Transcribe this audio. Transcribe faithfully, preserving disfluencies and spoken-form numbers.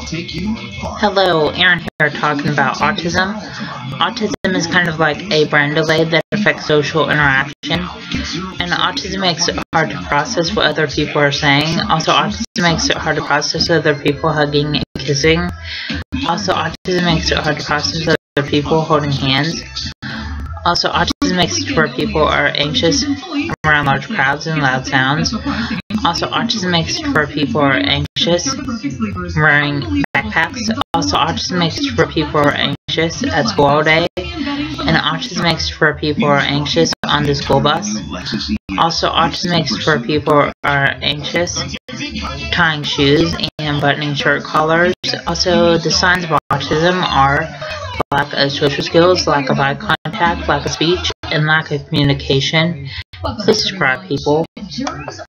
Hello, Aaron here talking about autism. Autism is kind of like a brain delay that affects social interaction, and autism makes it hard to process what other people are saying. Also, autism makes it hard to process other people hugging and kissing. Also, autism makes it hard to process other people holding hands. Also, autism makes it where people are anxious around large crowds and loud sounds. Also, autism makes it where people are anxious wearing backpacks. Also, autism makes it where people are anxious at school all day. And autism makes it where people are anxious on the school bus. Also, autism makes it where people are anxious tying shoes and buttoning shirt collars. Also, the signs of autism are lack of social skills, lack of eye contact, lack of speech, and lack of communication. Please subscribe, people.